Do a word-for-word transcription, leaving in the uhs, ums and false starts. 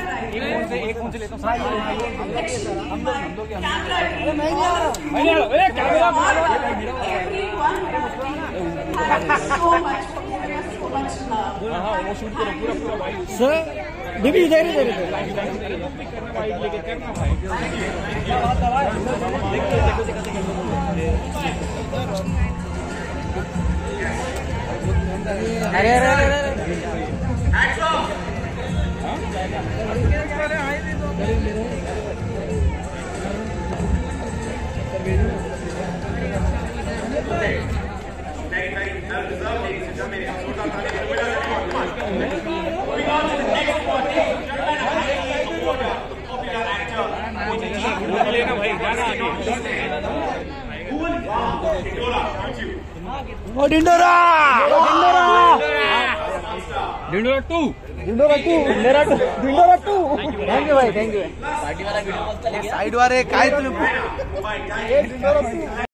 एक फोन से लेता हूँ। हम लोग हम लोग अरे मैं नहीं आ रहा हूँ। मैं नहीं आ रहा हूँ। ए कैमरा हाँ वो शूट करो पूरा पूरा भाई। सर दीदी इधर इधर इधर वाइड लेके करना भाई। क्या बात है भाई? देखो देखो अरे अरे अरे ओ डिंडोरा डिंडोरा डिंडोरा टू डिंडोरा टू डिंडोरा टू डिंडोरा टू थैंक यू भाई थैंक यू साइड वाला वीडियो साइड वाले काय तुम्ही